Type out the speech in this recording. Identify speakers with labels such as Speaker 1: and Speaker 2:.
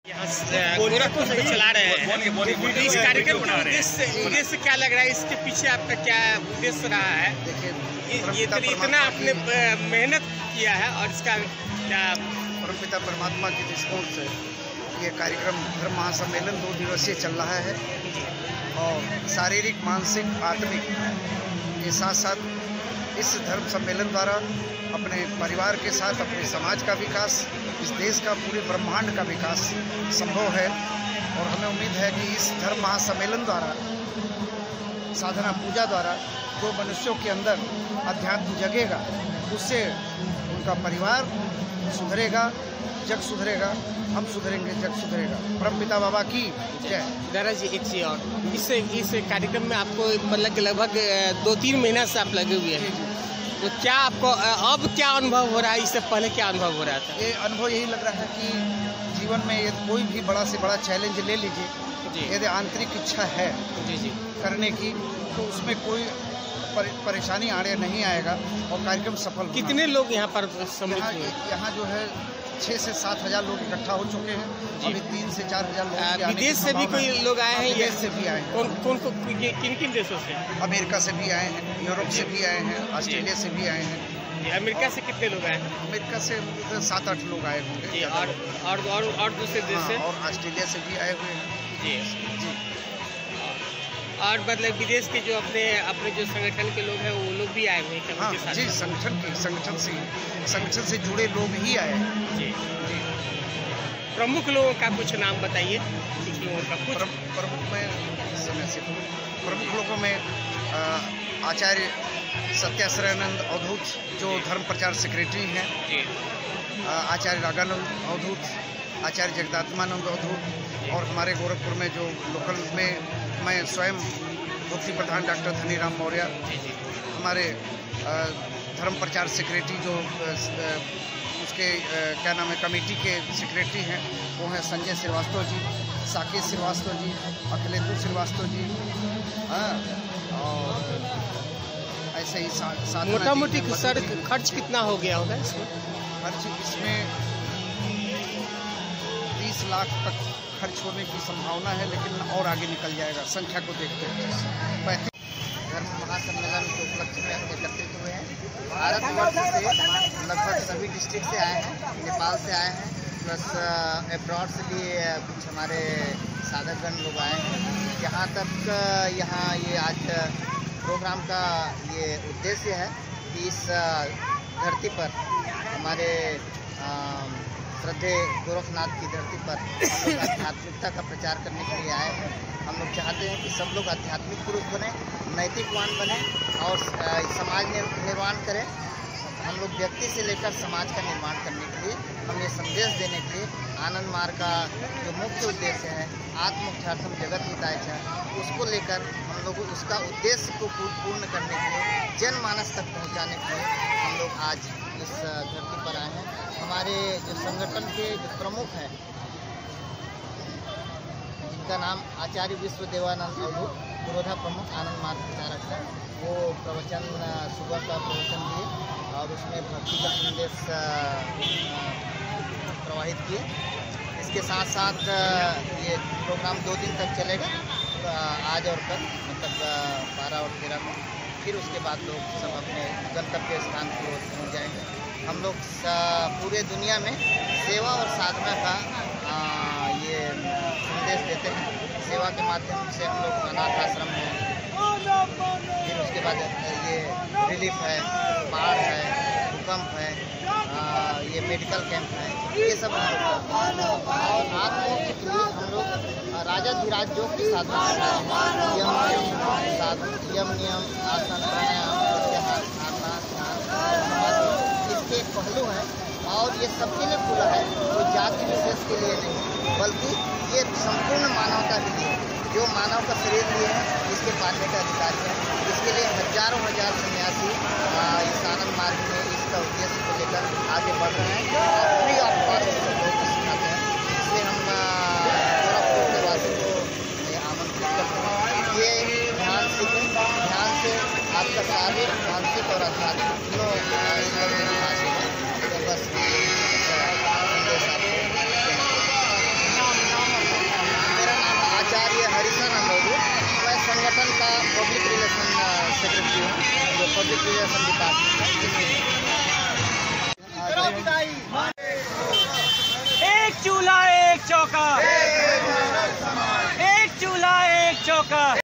Speaker 1: गोरखपुर से चला रहे हैं इस कार्यक्रम का उद्देश्य क्या लग रहा है? इसके पीछे आपका क्या उद्देश्य रहा है? देखिए इतना आपने मेहनत किया है और इसका क्या
Speaker 2: परमपिता परमात्मा के दृष्टिकोण से ये कार्यक्रम धर्म महासम्मेलन 2 दिवसीय चल रहा है और शारीरिक, मानसिक, आत्मिक के साथ साथ इस धर्म सम्मेलन द्वारा अपने परिवार के साथ अपने समाज का विकास, इस देश का, पूरे ब्रह्मांड का विकास संभव है। और हमें उम्मीद है कि इस धर्म महासम्मेलन द्वारा, साधना पूजा द्वारा जो मनुष्यों के अंदर अध्यात्म जगेगा, उससे उनका परिवार सुधरेगा, जग सुधरेगा, हम सुधरेंगे, जग सुधरेगा। परमपिता बाबा की जय।
Speaker 1: दादा जी, एक चीज और, इस कार्यक्रम में आपको मतलब लगभग 2-3 महीना से आप लगे हुए हैं, तो क्या आपको अब क्या अनुभव हो रहा है? इससे पहले क्या अनुभव हो रहा था?
Speaker 2: ये अनुभव यही लग रहा है कि जीवन में कोई भी बड़ा से बड़ा चैलेंज ले लीजिए, यदि आंतरिक इच्छा है
Speaker 1: जी
Speaker 2: करने की, तो उसमें कोई परेशानी आड़े नहीं आएगा और कार्यक्रम सफल।
Speaker 1: कितने लोग यहाँ पर सम्मिलित हुए?
Speaker 2: यहाँ जो है 6 से 7 हज़ार लोग इकट्ठा हो चुके हैं। अभी 3 से 4 हज़ार लोग
Speaker 1: विदेश से भी कोई लोग आए हैं?
Speaker 2: विदेश से भी आए हैं।
Speaker 1: किन देशों से?
Speaker 2: अमेरिका से भी आए हैं, यूरोप से भी आए हैं, ऑस्ट्रेलिया से भी आए हैं।
Speaker 1: अमेरिका से कितने लोग आए हैं?
Speaker 2: अमेरिका से 7-8 लोग आए होंगे।
Speaker 1: और दूसरे देश से?
Speaker 2: और ऑस्ट्रेलिया से भी आए हुए हैं जी।
Speaker 1: और मतलब विदेश के जो अपने जो संगठन के लोग हैं वो लोग भी आए हुए हैं?
Speaker 2: हाँ जी, संगठन से जुड़े लोग ही आए हैं
Speaker 1: जी। प्रमुख लोगों का कुछ नाम बताइए। कुछ लोगों का कुछ
Speaker 2: प्रमुख लोगों में आचार्य सत्याश्रयानंद अवधूत जो धर्म प्रचार सेक्रेटरी हैं, आचार्य रागानंद अवधूत, आचार्य जगदात्मानंद अवधूत, और हमारे गोरखपुर में जो लोकल में मैं स्वयं मुफ्ती प्रधान डॉक्टर धनीराम मौर्य, हमारे धर्म प्रचार सेक्रेटरी जो उसके क्या नाम है कमेटी के सेक्रेटरी हैं, वो हैं संजय श्रीवास्तव जी, साकेत श्रीवास्तव जी, अखिलेश श्रीवास्तव जी। और ऐसे ही
Speaker 1: मोटा मोटी खर्च कितना हो गया होगा इसमें?
Speaker 2: खर्च इसमें 30 लाख तक खर्च होने की संभावना है, लेकिन और आगे निकल जाएगा संख्या को देखते हुए।
Speaker 3: धर्म महासम्मेलन के उपलक्ष्य में हम एकत्रित हुए हैं। भारतवर्ष से लगभग सभी डिस्ट्रिक्ट से आए हैं, नेपाल से आए हैं, प्लस एब्रॉड से भी कुछ हमारे साधकगण लोग आए हैं। जहाँ तक यहाँ ये आज प्रोग्राम का ये उद्देश्य है कि इस धरती पर हमारे श्रद्धे गोरखनाथ की धरती पर हम लोग आध्यात्मिकता का प्रचार करने के लिए आए हैं। हम लोग चाहते हैं कि सब लोग आध्यात्मिक पुरुष बने, नैतिकवान बने और समाज निर्माण करें। हम लोग व्यक्ति से लेकर समाज का निर्माण करने के लिए, हम ये संदेश देने के लिए आनंद मार्ग का जो मुख्य उद्देश्य है, आत्मोक्षार्थम जगत हिताय च, उसको लेकर हम लोग उसका उद्देश्य को पूर्ण करने के लिए, जनमानस तक पहुँचाने के लिए हम लोग आज इस धरती पर आए हैं। हमारे जो संगठन के जो प्रमुख हैं, जिनका नाम आचार्य विश्वदेवानंद अवधूत, पुरोधा प्रमुख आनंद मार्ग प्रचारक हैं, वो प्रवचन सुबह का प्रवचन दिए और उसमें भक्ति का संदेश प्रवाहित किए। इसके साथ साथ ये प्रोग्राम 2 दिन तक चलेगा, आज और कल, मतलब 12 और 13 को। फिर उसके बाद लोग सब अपने गंतव्य स्थान की ओर पहुँच जाएंगे। हम लोग पूरे दुनिया में सेवा और साधना का ये संदेश देते हैं। सेवा के माध्यम से हम लोग अनाथ आश्रम है, फिर उसके बाद ये रिलीफ है, बाढ़ है, भूकंप है, ये मेडिकल कैंप है, ये सब हम लोग करते हैं। और आत्मोक्ष के लिए हम लोग राजाधिराज योग की साधना करते हैं। यम नियम, आसन, प्राणायाम, प्रत्याहार, धारणा, ध्यान, इसके एक पहलू हैं और ये सबके लिए खुला है, कोई जाति विशेष के लिए नहीं, बल्कि ये संपूर्ण मानवता के लिए, जो मानव का शरीर लिए है, इसके पालने का अधिकारी है। इसके लिए हजारों सन्यासी इस आनंद मार्ग में इसका उद्देश्य को लेकर आगे बढ़ रहे हैं और फ्री ऑफ कॉस्ट लोगों को सिखाते हैं। इसलिए हम गोरखपुर के वासियों को आमंत्रित करते हैं, ये ध्यान सीखें, ध्यान से आपका शारीरिक, मानसिक और आध्यात्मिक तीनों बस पब्लिक रिलेशन डिपार्टमेंट।
Speaker 4: एक चूल्हा एक चौका, एक चूल्हा एक चौका।